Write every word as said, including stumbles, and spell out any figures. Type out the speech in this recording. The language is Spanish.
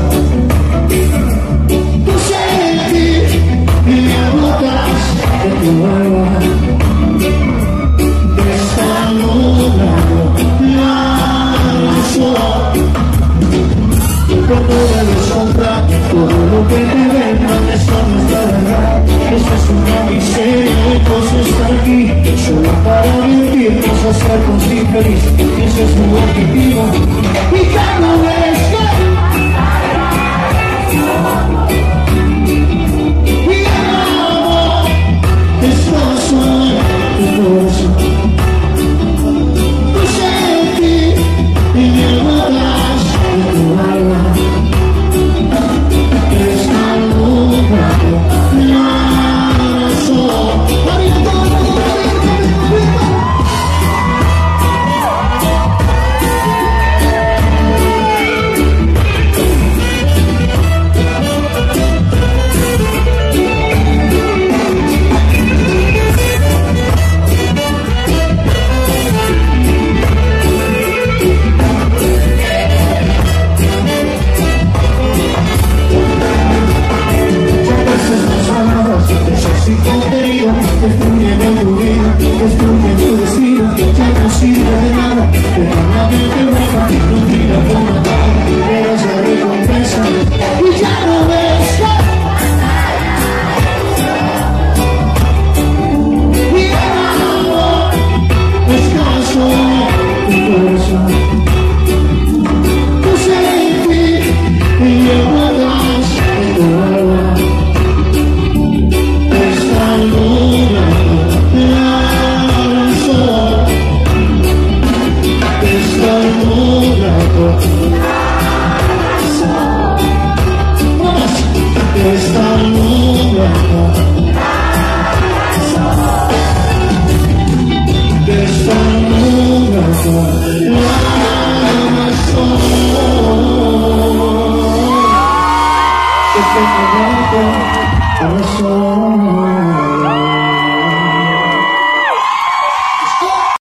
Puse en ti mil gotas de tu agua. Está nublado la sol. Cuando debes comprar todo lo que te vendan, esto no es la verdad. Esto es una miseria, entonces estar aquí solo para mentirnos, hacernos infeliz. Ese es mi objetivo. Y cada vez que mi amor descanso en tu corazón. Puse en ti y me botas de tu alma. Está nublado la sol. Destruyendo tu vida, destruye tu destino. Ya no sirve de nada, deja la mente hueca. No mira por la cara, eres la recompensa. Y ya no ves mi amor, descanso en tu corazón. Puse en ti y me botas en tu alma. Está nublado